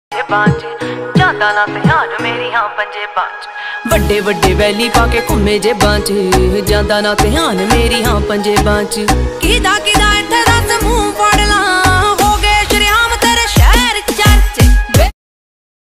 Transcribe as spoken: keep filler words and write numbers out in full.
ਜਾਂਦਾ ਨਾ ਧਿਆਨ ਮੇਰੀ ਹਾਂ ਪੰਜੇ ਬਾਂਝ ਵੱਡੇ ਵੱਡੇ ਵੈਲੀ ਪਾ ਕੇ ਘੁੰਮੇ ਜੇ ਬਾਂਝ ਜਾਂਦਾ ਨਾ ਧਿਆਨ ਮੇਰੀ ਹਾਂ ਪੰਜੇ ਬਾਂਝ ਕਿਦਾ ਕਿਦਾ ਇੱਥੇ